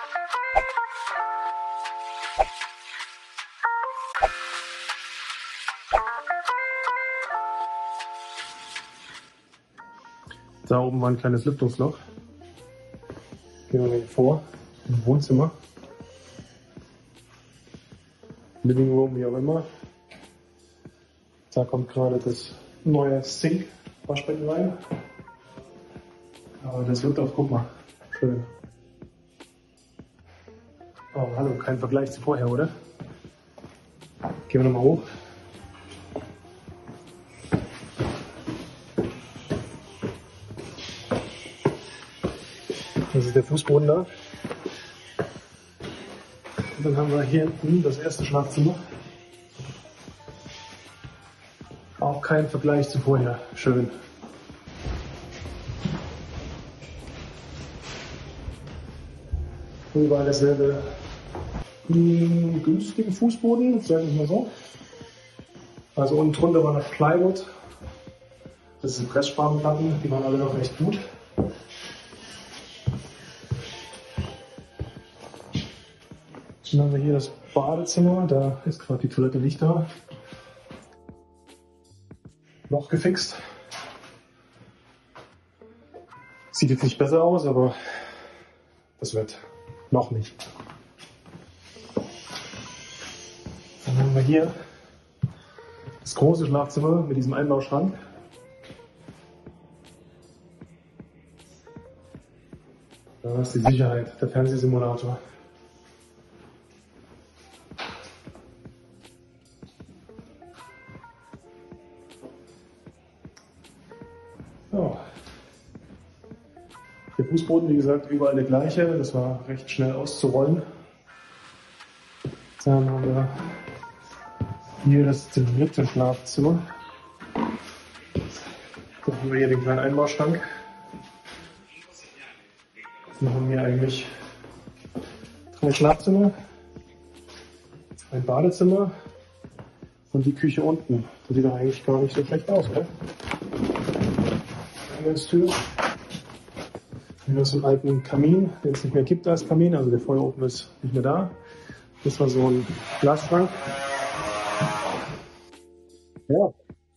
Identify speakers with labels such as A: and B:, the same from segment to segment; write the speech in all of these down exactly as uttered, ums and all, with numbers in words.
A: Da oben war ein kleines Lüftungsloch. Gehen wir mal hier vor, im Wohnzimmer. Living Room, wie auch immer. Da kommt gerade das neue Sink-Waschbecken rein. Aber das wird auch, guck mal, schön. Oh, hallo, kein Vergleich zu vorher, oder? Gehen wir nochmal hoch. Das ist der Fußboden da. Und dann haben wir hier hinten das erste Schlafzimmer. Auch kein Vergleich zu vorher. Schön. Überall derselbe mh, günstige Fußboden, sage ich mal so. Also unten drunter war noch Plywood. Das sind Pressspanplatten, die waren alle noch recht gut. Dann haben wir hier das Badezimmer, da ist gerade die Toilette nicht da. Noch gefixt. Sieht jetzt nicht besser aus, aber das wird noch nicht. Dann haben wir hier das große Schlafzimmer mit diesem Einbauschrank. Da ist die Sicherheit, der Fernsehsimulator. Ja. Der Fußboden, wie gesagt, überall der gleiche. Das war recht schnell auszurollen. Dann haben wir hier das dritte Schlafzimmer. Dann haben wir hier den kleinen Einbauschrank. Dann haben wir eigentlich drei Schlafzimmer, ein Badezimmer und die Küche unten. Das sieht doch eigentlich gar nicht so schlecht aus, gell? Eingangstür. Hier ist so ein alten Kamin, den es nicht mehr gibt als Kamin, also der Feuerofen ist nicht mehr da. Das war so ein Glasschrank. Ja.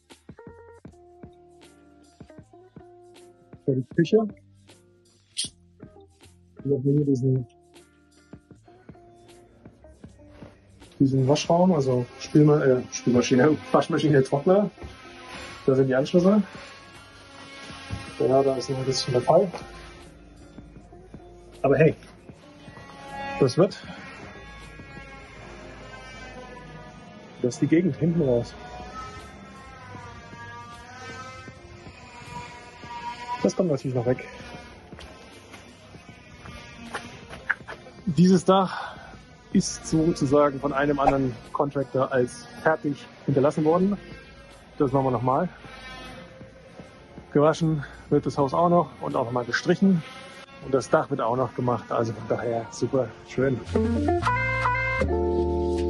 A: Das war die Küche. Wir haben hier diesen, diesen Waschraum, also Spülma äh, Spülmaschine, Waschmaschine, Trockner. Da sind die Anschlüsse. Ja, da ist noch ein bisschen der Fall. Aber hey, das wird. Das ist die Gegend hinten raus. Das kommt natürlich noch weg. Dieses Dach ist sozusagen von einem anderen Contractor als fertig hinterlassen worden. Das machen wir nochmal. Gewaschen wird das Haus auch noch und auch nochmal gestrichen. Und das Dach wird auch noch gemacht. Also von daher super schön.